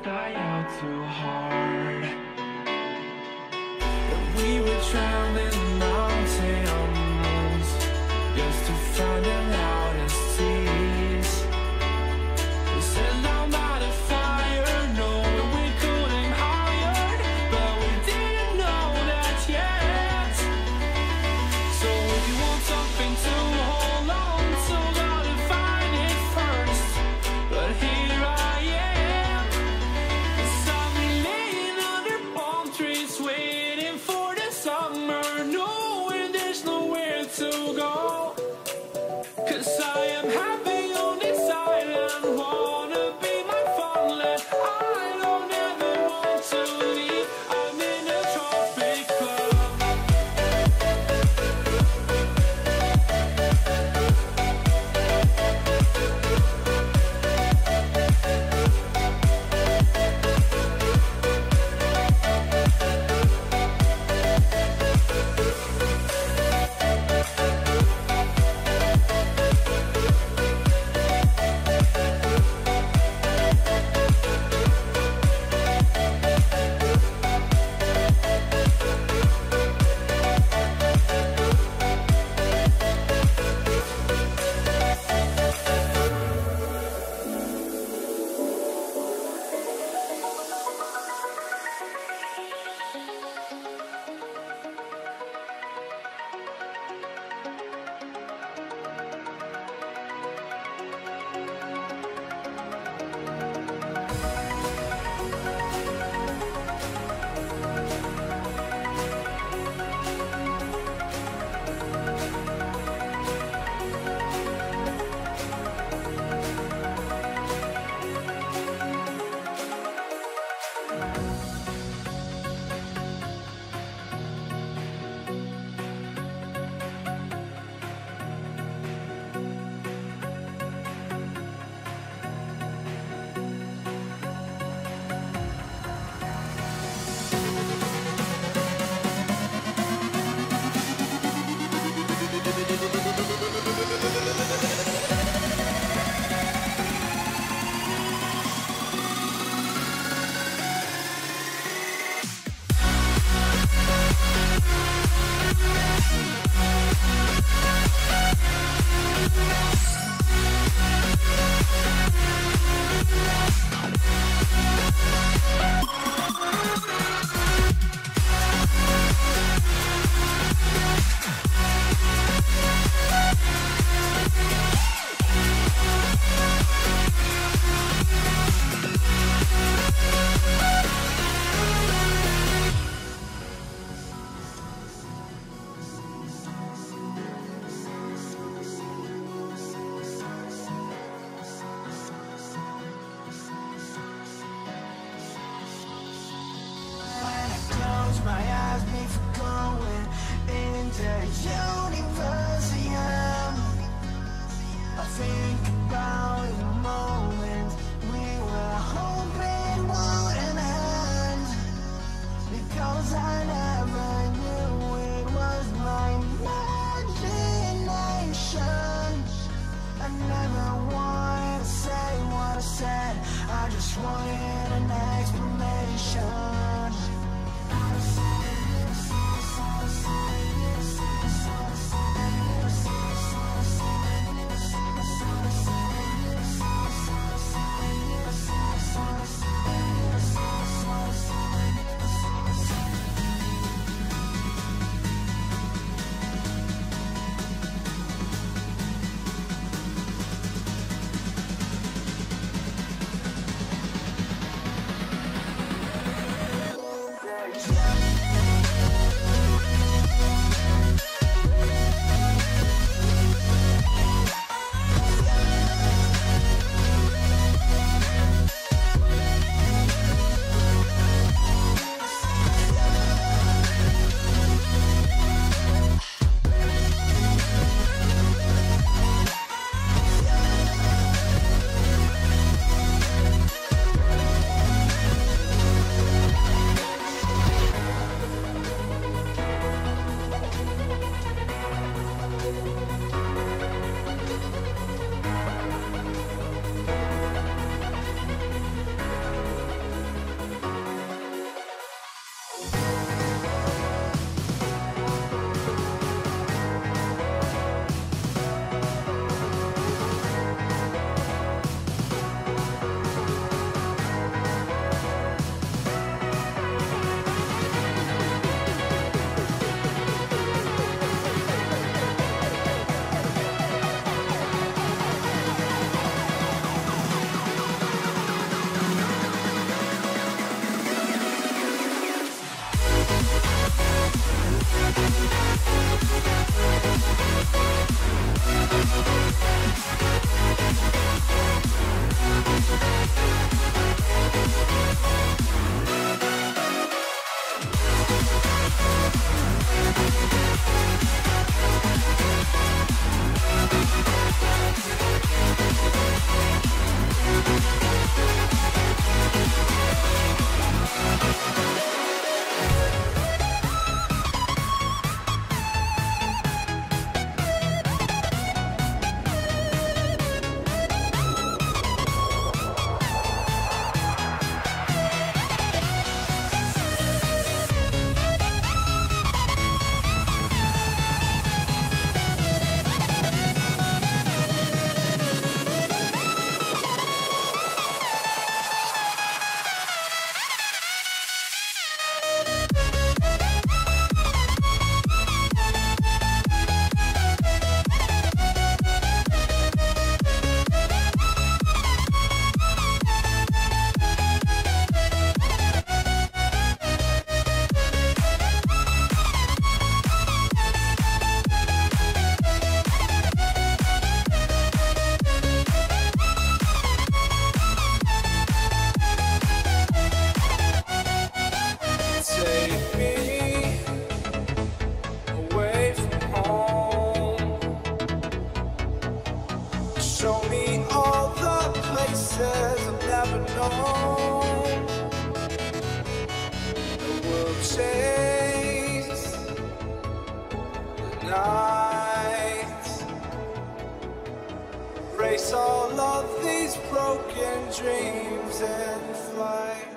sky out too hard. And we were traveling mountains just to find the loudest seas. We set down by the fire, knowing we couldn't hide, but we didn't know that yet. So if you want something to hold on to, gotta find it first. But here I am, 'cause I've been laying under palm trees, waiting for the summer, knowing there's nowhere to go. 'Cause I am happy on this island, wanna be my farmland. I don't ever want to leave, I'm in a tropic club. My eyes before going into universe again. I think about the moment we were hoping wouldn't end, because I never knew it was my imagination. I never wanted to say what I said, I just wanted an explanation. these broken dreams in flight.